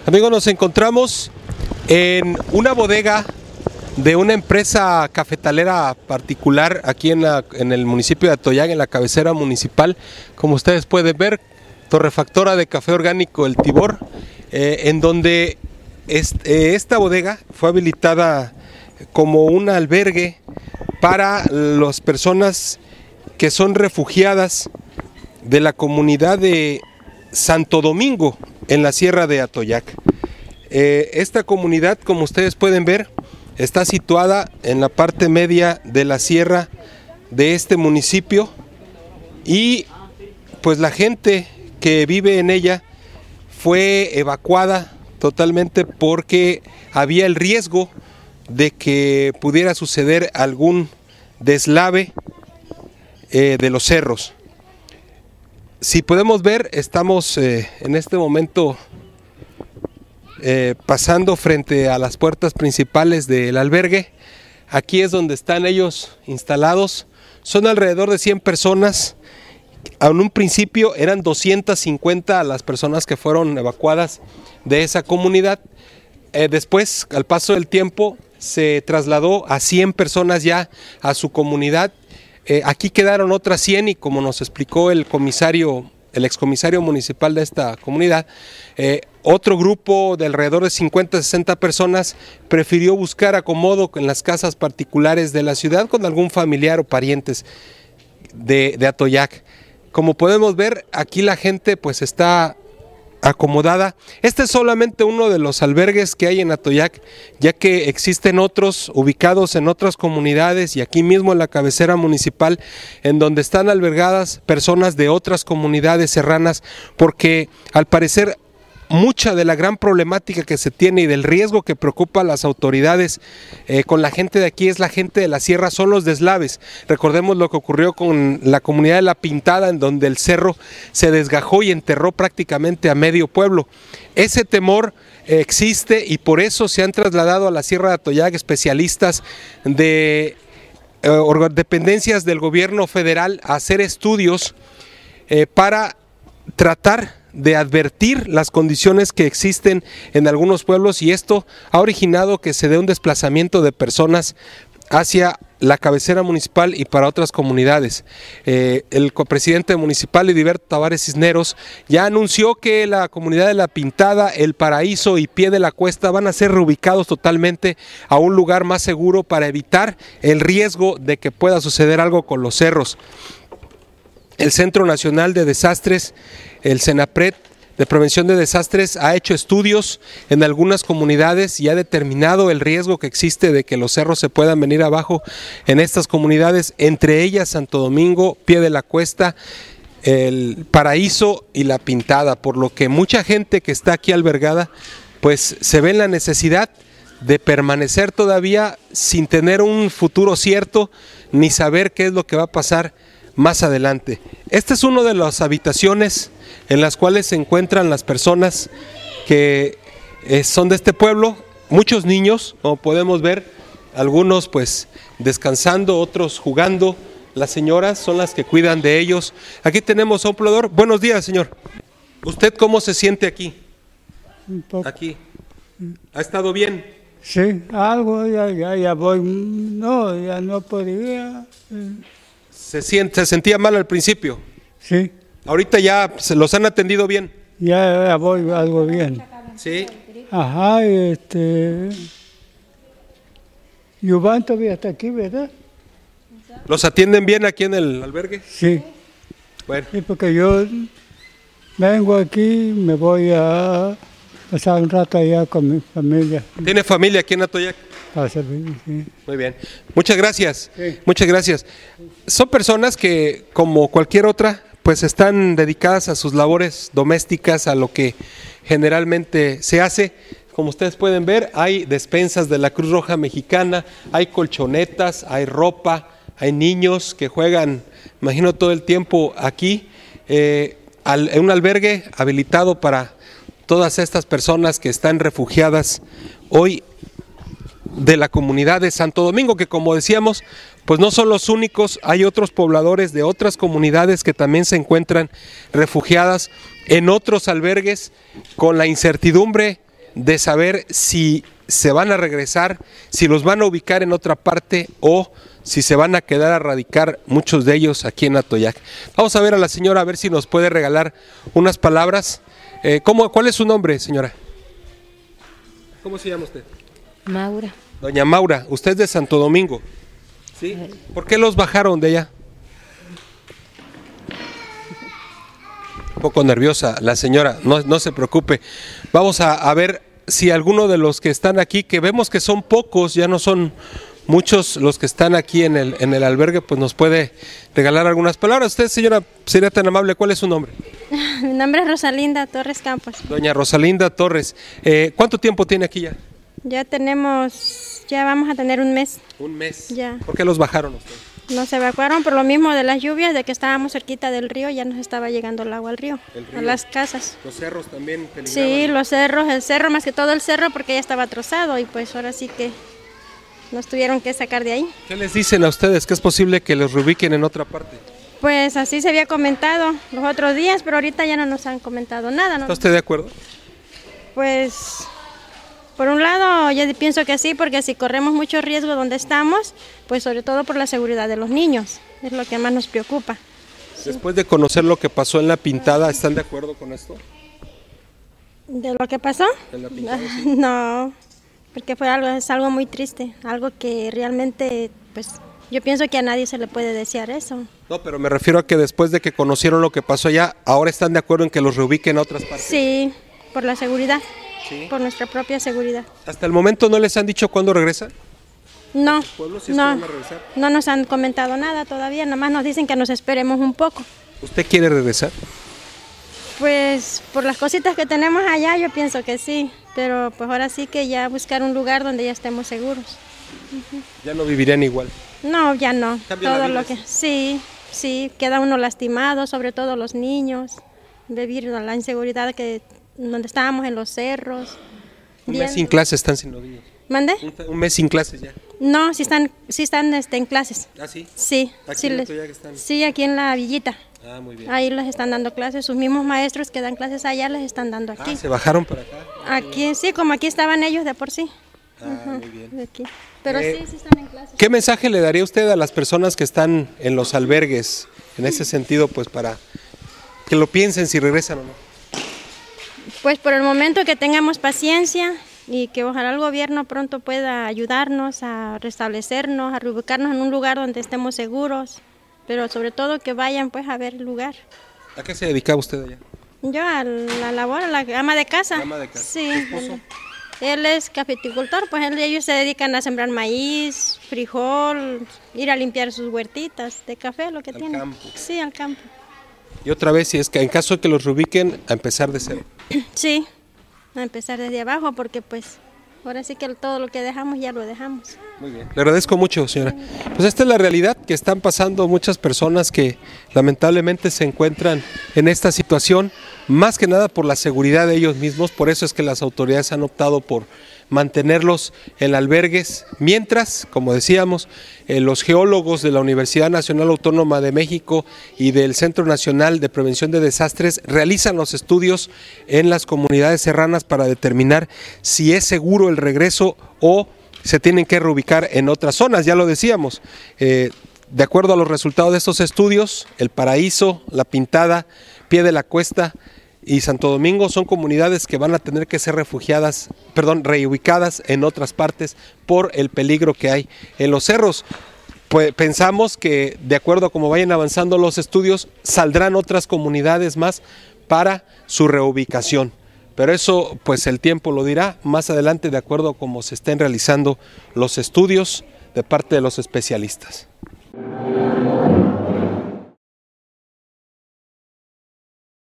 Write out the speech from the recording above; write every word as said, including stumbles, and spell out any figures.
Amigos, nos encontramos en una bodega de una empresa cafetalera particular aquí en, la, en el municipio de Atoyac, en la cabecera municipal. Como ustedes pueden ver, torrefactora de café orgánico El Tibor, eh, en donde est, eh, esta bodega fue habilitada como un albergue para las personas que son refugiadas de la comunidad de Santo Domingo, en la sierra de Atoyac. Eh, esta comunidad, como ustedes pueden ver, está situada en la parte media de la sierra de este municipio y pues la gente que vive en ella fue evacuada totalmente porque había el riesgo de que pudiera suceder algún deslave eh, de los cerros. Si podemos ver, estamos eh, en este momento eh, pasando frente a las puertas principales del albergue. Aquí es donde están ellos instalados. Son alrededor de cien personas. En un principio eran doscientas cincuenta las personas que fueron evacuadas de esa comunidad. Eh, después, al paso del tiempo, se trasladó a cien personas ya a su comunidad. Eh, aquí quedaron otras cien y como nos explicó el comisario, el excomisario municipal de esta comunidad, eh, otro grupo de alrededor de cincuenta a sesenta personas prefirió buscar acomodo en las casas particulares de la ciudad con algún familiar o parientes de, de Atoyac. Como podemos ver, aquí la gente pues está acomodada. Este es solamente uno de los albergues que hay en Atoyac, ya que existen otros ubicados en otras comunidades y aquí mismo en la cabecera municipal, en donde están albergadas personas de otras comunidades serranas, porque al parecer mucha de la gran problemática que se tiene y del riesgo que preocupa a las autoridades eh, con la gente de aquí es la gente de la sierra, son los deslaves. Recordemos lo que ocurrió con la comunidad de La Pintada, en donde el cerro se desgajó y enterró prácticamente a medio pueblo. Ese temor eh, existe y por eso se han trasladado a la sierra de Atoyac especialistas de eh, dependencias del gobierno federal a hacer estudios eh, para tratar de advertir las condiciones que existen en algunos pueblos, y esto ha originado que se dé un desplazamiento de personas hacia la cabecera municipal y para otras comunidades. Eh, el copresidente municipal, Ediberto Tavares Cisneros, ya anunció que la comunidad de La Pintada, El Paraíso y Pie de la Cuesta van a ser reubicados totalmente a un lugar más seguro para evitar el riesgo de que pueda suceder algo con los cerros. El Centro Nacional de Desastres, el CENAPRED de Prevención de Desastres, ha hecho estudios en algunas comunidades y ha determinado el riesgo que existe de que los cerros se puedan venir abajo en estas comunidades, entre ellas Santo Domingo, Pie de la Cuesta, El Paraíso y La Pintada, por lo que mucha gente que está aquí albergada pues se ve en la necesidad de permanecer todavía sin tener un futuro cierto ni saber qué es lo que va a pasar más adelante. Esta es una de las habitaciones en las cuales se encuentran las personas que eh, son de este pueblo, muchos niños, como podemos ver, algunos pues descansando, otros jugando. Las señoras son las que cuidan de ellos. Aquí tenemos a un poblador. Buenos días, señor. ¿Usted cómo se siente aquí? Un poco. Aquí. ¿Ha estado bien? Sí, algo, ya, ya, ya voy, no, ya no podía. ¿Se, siente, ¿Se sentía mal al principio? Sí. ¿Ahorita ya se los han atendido bien? Ya, ya voy algo bien. Sí. Ajá, este... Yubán todavía está aquí, ¿verdad? ¿Los atienden bien aquí en el albergue? Sí. Bueno. Sí, porque yo vengo aquí, me voy a pasar un rato allá con mi familia. ¿Tiene familia aquí en Atoyac? Para servir, sí. Muy bien. Muchas gracias. Sí. Muchas gracias. Son personas que, como cualquier otra, pues están dedicadas a sus labores domésticas, a lo que generalmente se hace. Como ustedes pueden ver, hay despensas de la Cruz Roja Mexicana, hay colchonetas, hay ropa, hay niños que juegan, imagino, todo el tiempo aquí, eh, al, en un albergue habilitado para todas estas personas que están refugiadas hoy de la comunidad de Santo Domingo, que como decíamos, pues no son los únicos, hay otros pobladores de otras comunidades que también se encuentran refugiadas en otros albergues con la incertidumbre de saber si se van a regresar, si los van a ubicar en otra parte o si se van a quedar a radicar muchos de ellos aquí en Atoyac. Vamos a ver a la señora a ver si nos puede regalar unas palabras. Eh, ¿cómo, ¿Cuál es su nombre, señora? ¿Cómo se llama usted? Maura. Doña Maura, usted es de Santo Domingo. ¿Sí? ¿Por qué los bajaron de allá? Un poco nerviosa la señora, no, no se preocupe. Vamos a, a ver si alguno de los que están aquí, que vemos que son pocos, ya no son muchos los que están aquí en el, en el albergue, pues nos puede regalar algunas palabras. Usted, señora, sería tan amable, ¿cuál es su nombre? Mi nombre es Rosalinda Torres Campos. Doña Rosalinda Torres, eh, ¿cuánto tiempo tiene aquí ya? Ya tenemos, ya vamos a tener un mes. Un mes. Ya. ¿Por qué los bajaron ustedes? Nos evacuaron por lo mismo de las lluvias, de que estábamos cerquita del río, ya nos estaba llegando el agua al río, ¿El río? a las casas. Los cerros también peligraban. Sí, los cerros, el cerro, más que todo el cerro, porque ya estaba trozado y pues ahora sí que nos tuvieron que sacar de ahí. ¿Qué les dicen a ustedes? ¿Que es posible que los reubiquen en otra parte? Pues así se había comentado los otros días, pero ahorita ya no nos han comentado nada, ¿no? ¿Está usted de acuerdo? Pues por un lado yo pienso que sí, porque si corremos mucho riesgo donde estamos, pues sobre todo por la seguridad de los niños, es lo que más nos preocupa. Después de conocer lo que pasó en la pintada, ¿están de acuerdo con esto? ¿De lo que pasó? En la pintada, sí. No, porque fue algo, es algo muy triste, algo que realmente, pues yo pienso que a nadie se le puede desear eso. No, pero me refiero a que después de que conocieron lo que pasó allá, ¿ahora están de acuerdo en que los reubiquen a otras partes? Sí, por la seguridad, ¿Sí? por nuestra propia seguridad. ¿Hasta el momento no les han dicho cuándo regresan? No, pueblos sí es que no, van a regresar? no nos han comentado nada todavía, nada más nos dicen que nos esperemos un poco. ¿Usted quiere regresar? Pues por las cositas que tenemos allá yo pienso que sí, pero pues ahora sí que ya buscar un lugar donde ya estemos seguros. Ya no vivirían igual. No, ya no. Cambia la Todo vida, lo que sí. sí, sí, queda uno lastimado, sobre todo los niños, vivir la inseguridad que donde estábamos en los cerros. Un Bien. mes sin clases están sin los niños. ¿Mande? Un, un mes sin clases ya. No, sí están, sí están este, en clases. ¿Ah, sí? Sí, Aquí sí, en les- Atoyac están. sí, aquí en la villita. Ah, muy bien. Ahí les están dando clases, sus mismos maestros que dan clases allá les están dando aquí. Ah, se bajaron para acá. Aquí sí, como aquí estaban ellos de por sí. Ah, muy bien. De aquí. Pero Eh, sí, sí están en clases. ¿Qué mensaje le daría usted a las personas que están en los albergues, en ese sentido, pues para que lo piensen si regresan o no? Pues por el momento que tengamos paciencia y que ojalá el gobierno pronto pueda ayudarnos a restablecernos, a reubicarnos en un lugar donde estemos seguros, pero sobre todo que vayan pues a ver el lugar. ¿A qué se dedicaba usted allá? Yo a la labor, a la ama de casa. Ama de casa. Sí. ¿Tu esposo? Él, él es cafeticultor, pues él- ellos se dedican a sembrar maíz, frijol, ir a limpiar sus huertitas de café, lo que Al tienen. campo. Sí, al campo. Y otra vez, si es que en caso de que los reubiquen, a empezar de cero. Sí, a empezar desde abajo porque pues ahora sí que todo lo que dejamos ya lo dejamos. Muy bien. Le agradezco mucho, señora. Pues esta es la realidad que están pasando muchas personas que lamentablemente se encuentran en esta situación, más que nada por la seguridad de ellos mismos. Por eso es que las autoridades han optado por mantenerlos en albergues, mientras, como decíamos, eh, los geólogos de la Universidad Nacional Autónoma de México y del Centro Nacional de Prevención de Desastres realizan los estudios en las comunidades serranas para determinar si es seguro el regreso o se tienen que reubicar en otras zonas. Ya lo decíamos, eh, de acuerdo a los resultados de estos estudios, El Paraíso, La Pintada, Pie de la Cuesta y Santo Domingo son comunidades que van a tener que ser refugiadas, perdón, reubicadas en otras partes por el peligro que hay en los cerros. Pues pensamos que de acuerdo a cómo vayan avanzando los estudios, saldrán otras comunidades más para su reubicación. Pero eso pues el tiempo lo dirá más adelante de acuerdo a cómo se estén realizando los estudios de parte de los especialistas.